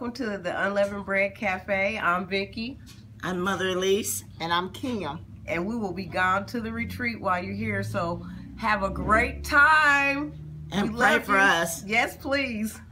welcome to the Unleavened Bread Cafe. I'm Vicky. I'm Mother Elise. And I'm Kim. And we will be gone to the retreat while you're here, so have a great time. And pray for us. Yes, please.